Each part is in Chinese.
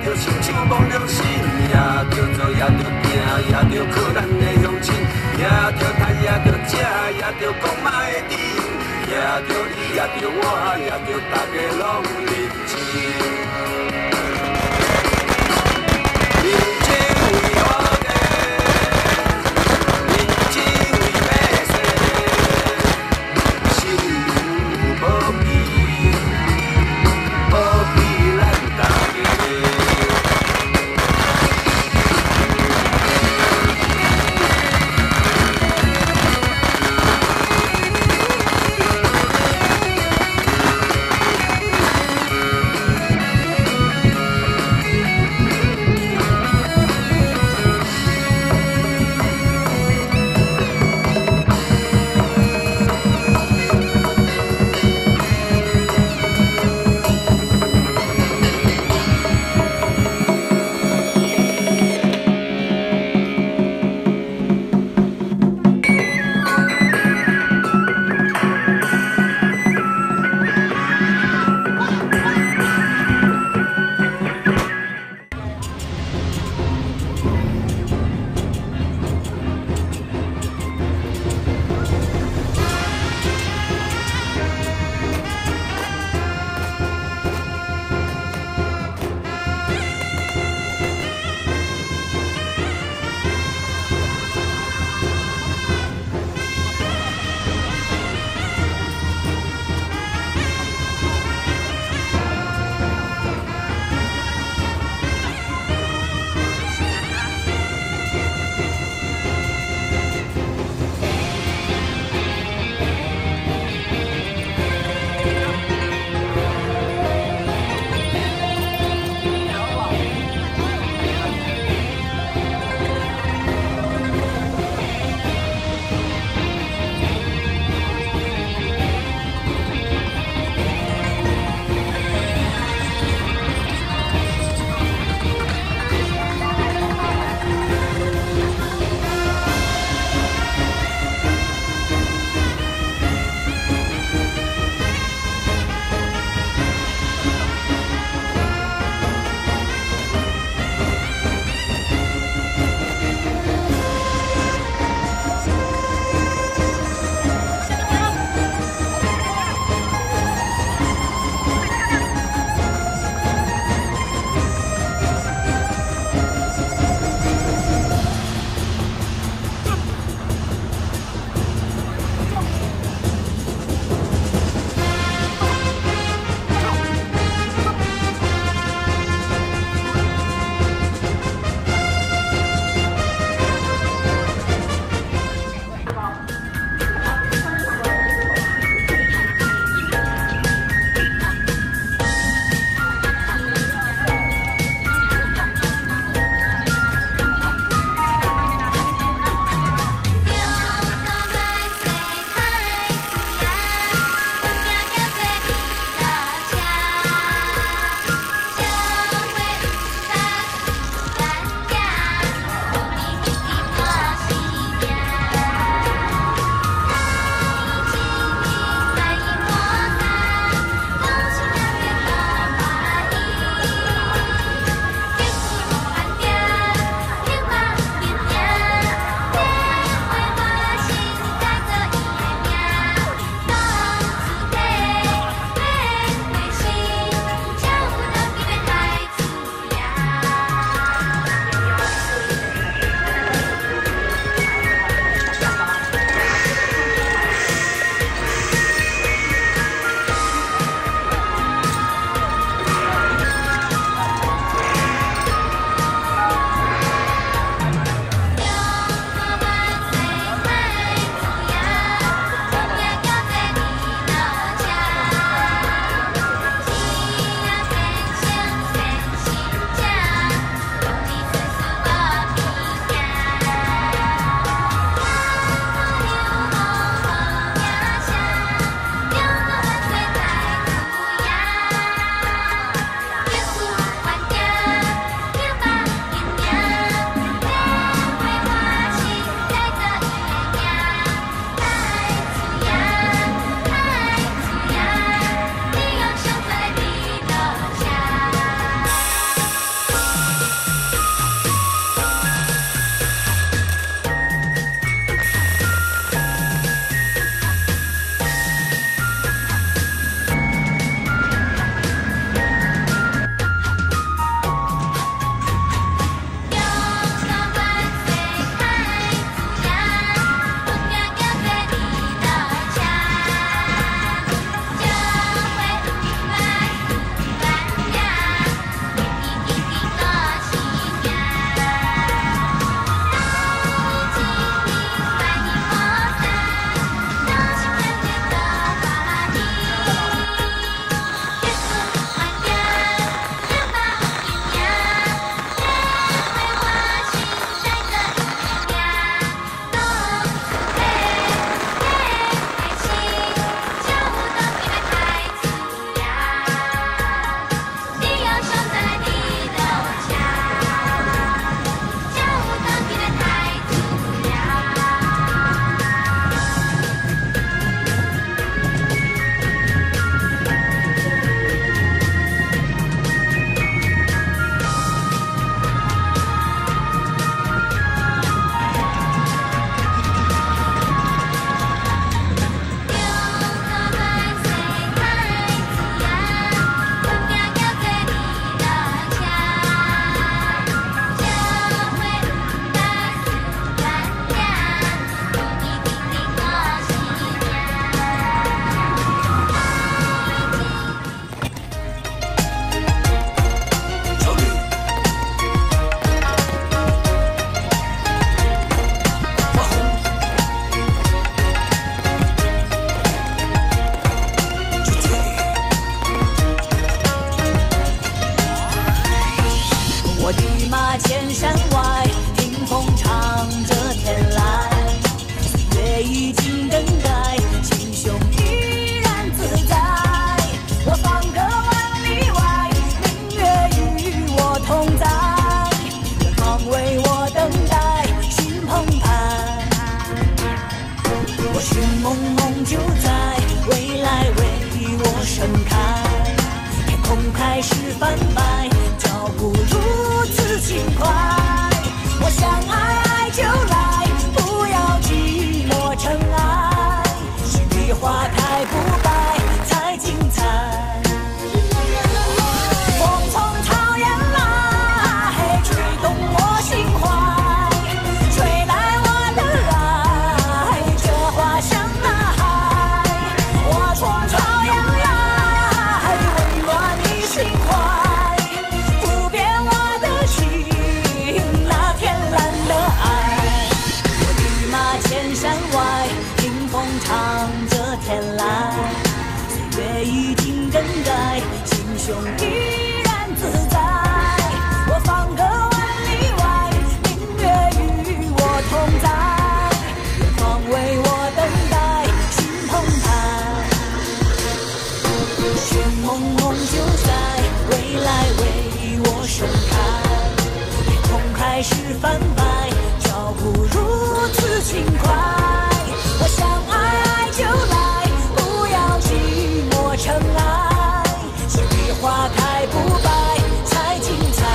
着亲像忘了心，也着做，也着拼，也着靠咱的乡亲，也着赚，也着吃，也着讲嘛会甜，也着你，也着我，也着大家拢认真。认真为好个，认真为要生，心无比，无比咱大家。 开始翻白，脚步如此轻快。我想爱就来，不要寂寞尘埃。心里花开不败才精彩。风从草原来，吹动我心怀，吹来我的爱，这花香大海。我从草原来，温暖你心怀，不变我的情，那天蓝的爱。我的马千山外，迎风唱着天籁，岁月已经更改，心胸依然自在。我放歌万里外，明月与我同在，远方为我等待，心澎湃。雪蒙蒙就在未来为我盛开，天空开始翻白，脚步如此轻快。我想爱就来，不要寂寞尘埃，心里花开不败才精彩。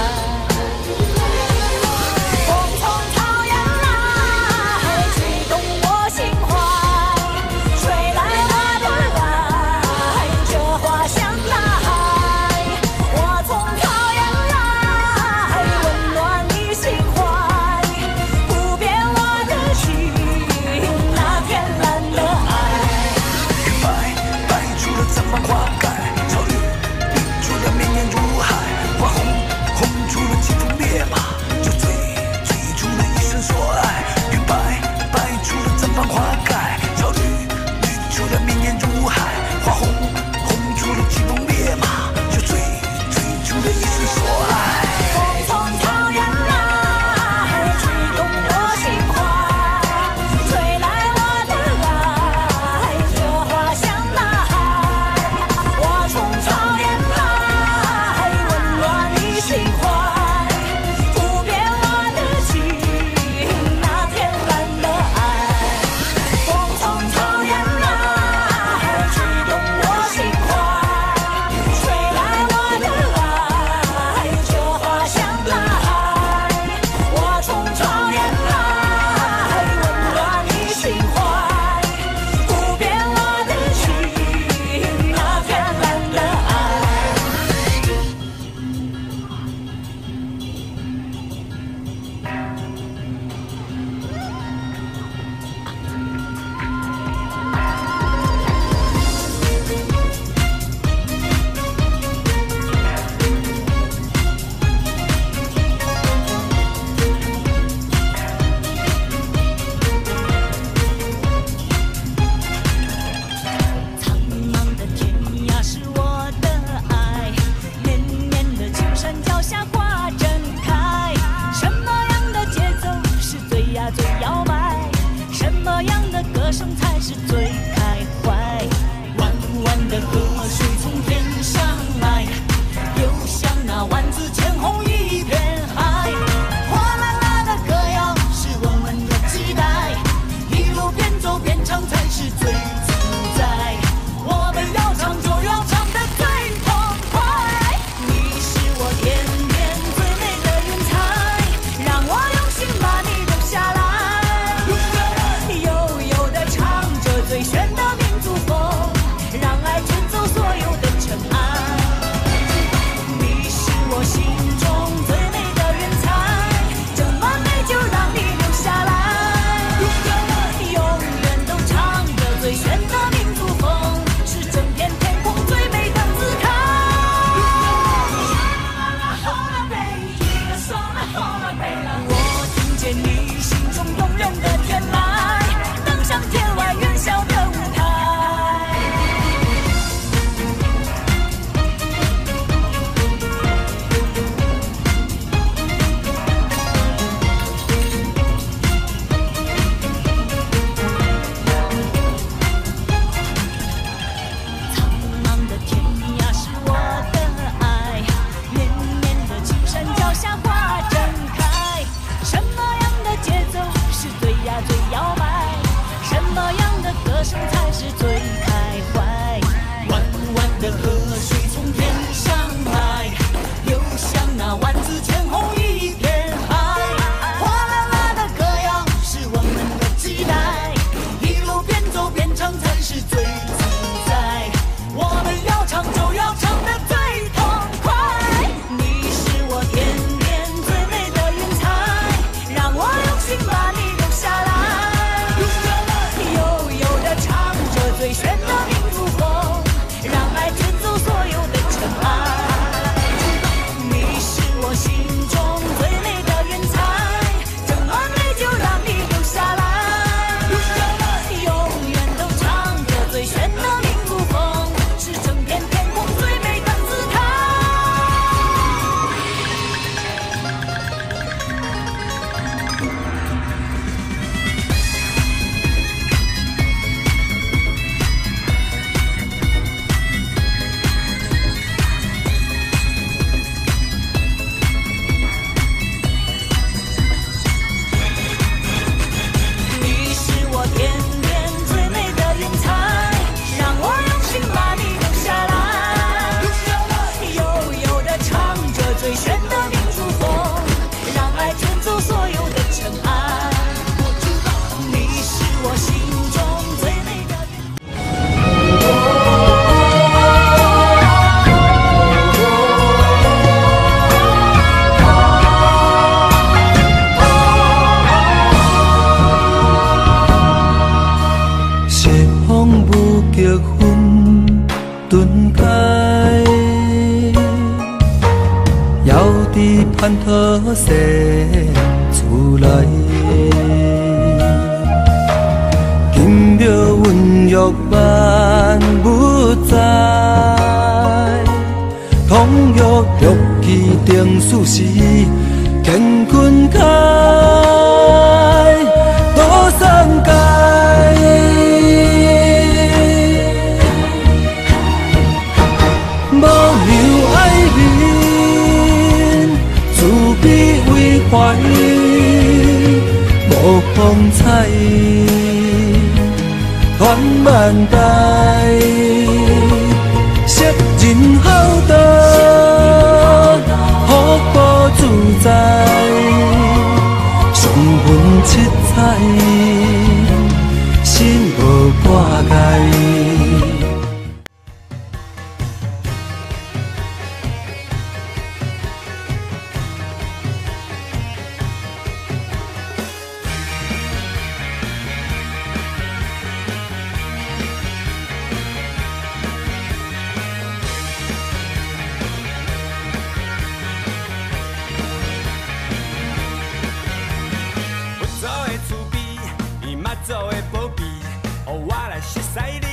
风从草原来，吹动我心怀，吹来我的爱，这花香大海。我从草原来，温暖你心怀，不变我的情，那天蓝的爱。 白白出了绽放花开，草绿绿出了绵延如海，花红红出了疾风烈马，就追出了一生所爱。云白白出了绽放花开，草绿绿出了绵延如海，花红红出了疾风烈马，就追出了一生所爱。 风从草原来，吹动我心怀，吹来我的爱，这花香大海。我从草原来，温暖你心怀，不变我的情，那天蓝的爱。风从草原来，吹动我心怀，吹来我的爱，这花香大海。我从草原来，温暖你心怀，不变我的情，那天蓝的爱。苍茫的天涯是我的爱，绵绵的青山脚下花正开。什么样的节奏是最呀最摇摆？什么样的歌声才是最开怀？弯弯的河水从天上来，流向那万紫千红一片海。哗啦啦的歌谣是我们的期待，一路边走边唱才是最自在。我们要唱就要唱得最痛快，你是我天边最美的云彩，让我用心把你留下来。悠悠地唱着最炫的民族风，让爱卷走所有的尘玉器定数时，乾坤开，多山界。无留爱面，慈悲为怀，无风采，传万代。识人孝道，福报自在，上分七彩，心无挂碍。 做的慈悲，伊嘛做的保庇，予我来熟悉你。